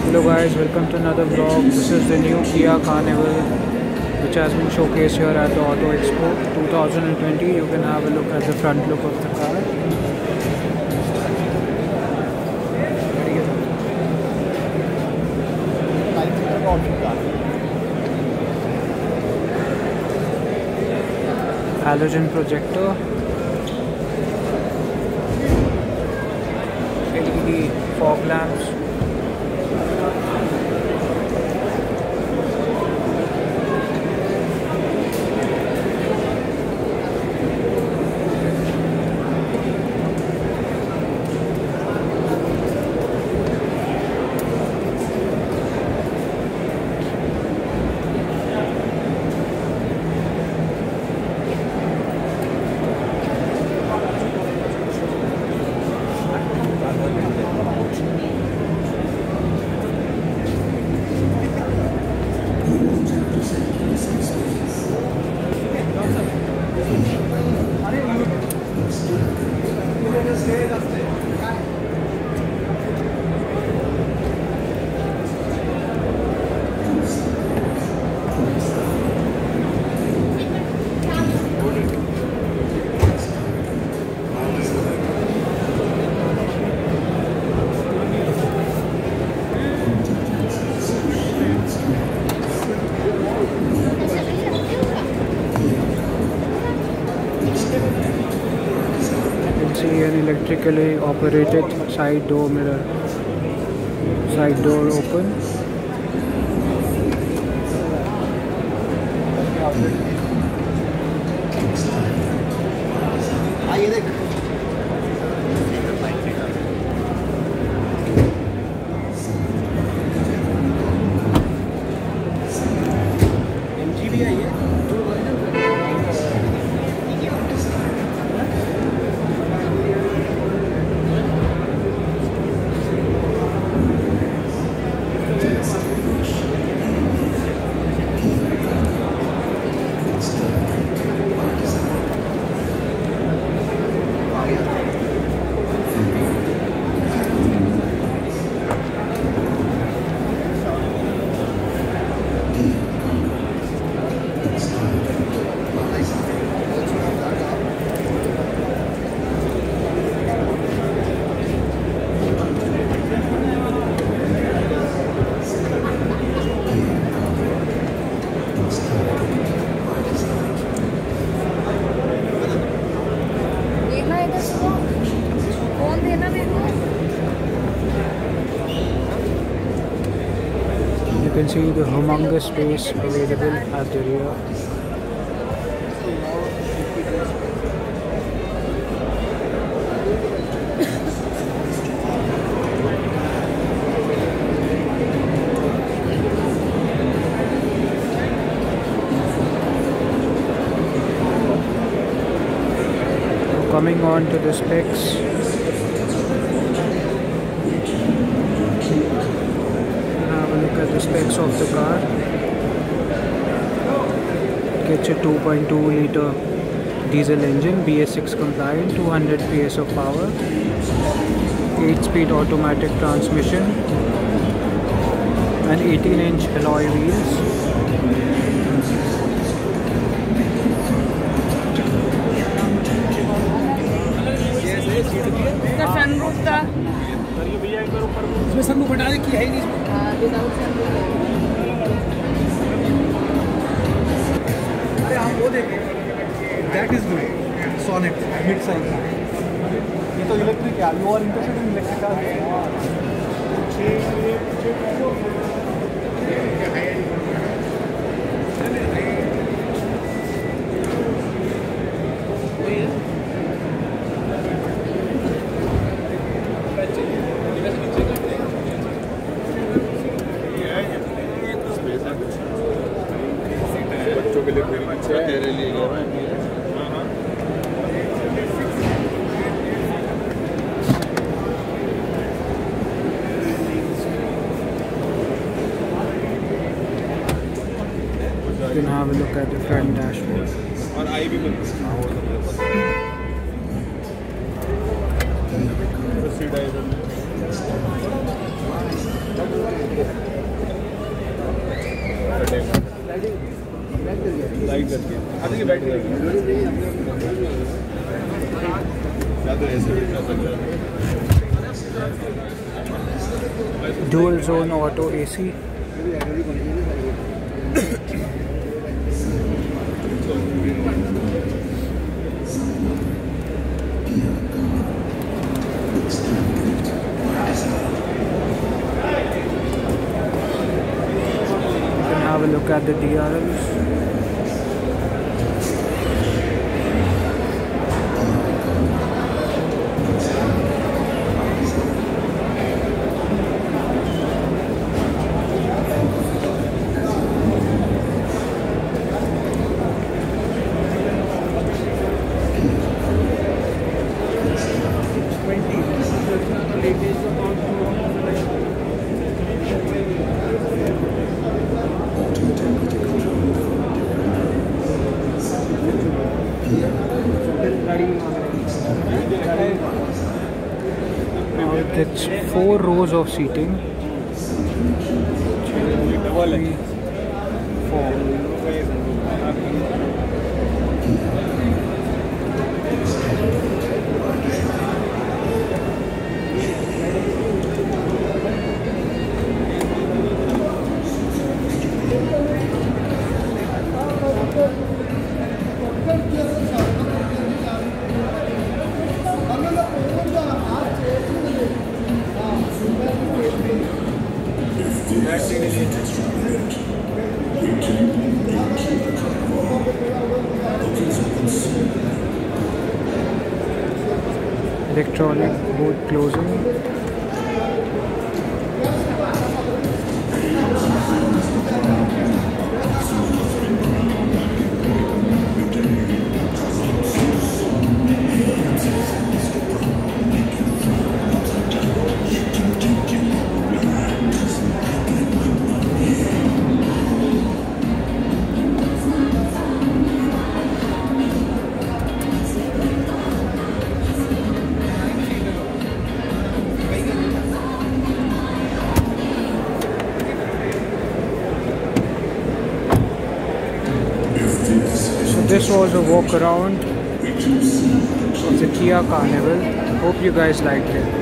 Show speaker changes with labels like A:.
A: Hello guys, welcome to another vlog. This is the new Kia Carnival which has been showcased here at the Auto Expo 2020. You can have a look at the front look of the car. Halogen projector, LED fog lamps. See an electrically operated side door mirror, side door open. You can see the humongous space available at the rear. Coming on to the specs. Have a look at the specs of the car. It gets a 2.2 litre diesel engine, BS6 compliant, 200 PS of power, 8-speed automatic transmission, and 18-inch alloy wheels.
B: इसमें sunroof हटाने की है नहीं अरे आप वो देखें that is good Sonet mid size ये तो इलेक्ट्रिक है you are interested in electric car
C: तेरे लिए
A: You can have a look at the front dashboard.
C: और आई भी सीट आई लाइट करके अभी ये बैठ गए क्या तो ऐसे भी कर सकते हैं
A: Dual zone auto AC. Have a look at the DRLs. It's 4 rows of seating. 3, 4. Electronic boot closing. This was a walk around of the Kia Carnival. Hope you guys liked it.